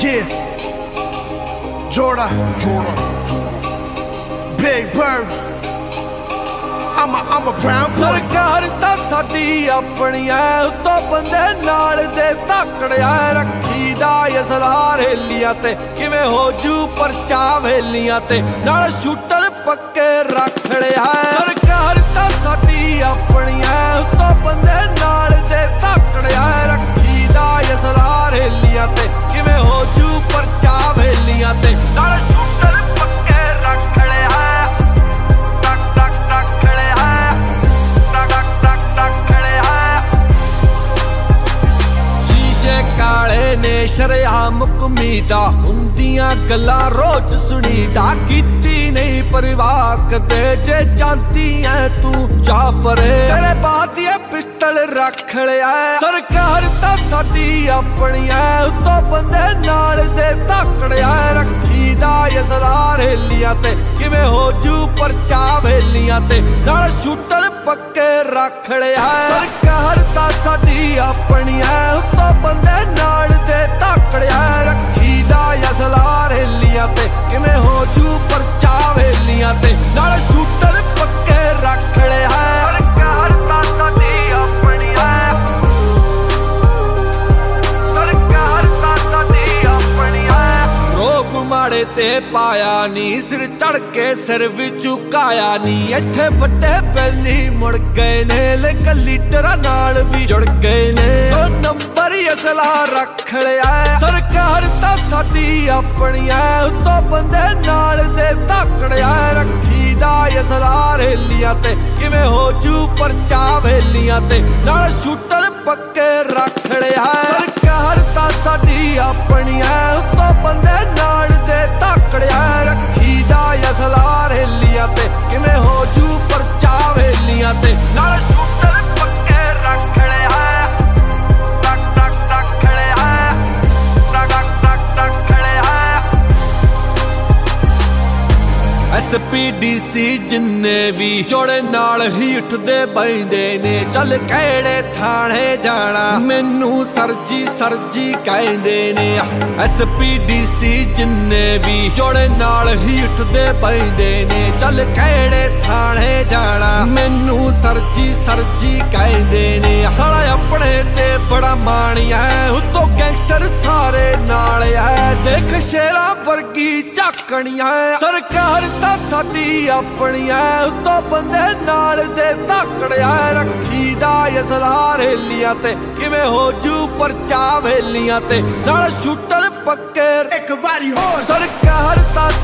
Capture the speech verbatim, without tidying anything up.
Yeah, Jordan, Jordan, Big Bird. I'm a, I'm a brown boy. सरकार ता साडी अपनी है उतो बंदे नाल दे ताकड़िया रखी दा असला रेलियां ते किवें हो जू परचा वेलियां ते नाल शूटर पक्के रख लिया। सरकार ता साडी अपनी है उतो बंदे नाल दे ताकड़िया रखी दा असला रेलियां ते किवें हो जू परचा वेलियां ते नाल शूटर पक्के रख लिया। काले ने शरेआम कमीदा हुंदियां गल्लां रोज सुनीदा कीती नहीं परवाह कदे जे जानती है तू जा परे तेरे बाद ये पिस्टल रख लिया। सरकार ता साडी अपनी है उतो बंदे नाल दे ताकड़िया रखी दा असला रेलियां ते किवें हो जू परचा वेलियां ते नाल शूटर पक्के रख लिया। सरकार ता साडी अपनी है उतो बंदे नाल दे ताकड़िया रखी दा असला रेलियां ते किवें हो जू परचा वेलियां ते नाल शूटर पक्के रख लिया। सरकार ता साडी अपनी है, सरकार ता साडी अपनी है। रोग माड़े ते पाया नी सिर चढ़ के सिर भी झुकाया नी इत्थे वड्डे पहली मुड़ गए ने लेकिन लीडरां नाल भी जुड़ गए ने दो नंबर असला रख लिया। सरकार ता साडी अपनी है उतो बंदे नाल दे ताकड़िया रखी दा असला रेलियां ते किवें हो जू परचा वेलियां ते नाल शूटर पक्के रख लिया। सरकार ता साडी अपनी है उतो बंदे नाल दे ताकड़िया रखी दा असला रेलियां ते किवें हो जू परचा वेलियां ते नाल शूटर पक्के रख लिया। एस पी डी सी जिन्ने भी जोड़े नाल ही उठदे बैंदे ने चल केड़े थाने जाना मैनू सरजी सरजी कहंदे ने। एस पी डी सी जिन्ने भी जोड़े नाल ही उठदे बैंदे ने चल केड़े थाने जाना मैनू सरजी सरजी कहंदे ने। साला अपने ते बड़ा माणिया है उतो गैंगस्टर सारे नाल है देख शेरा वर्गी झाकणियां। सरकार ता साडी अपनी है उतो बंदे नाल दे ताकड़िया रखी दा असला रेलियां ते किवें हो जू परचा वेलियां ते नाल शूटर पक्के एक वारी हो। सरकार ता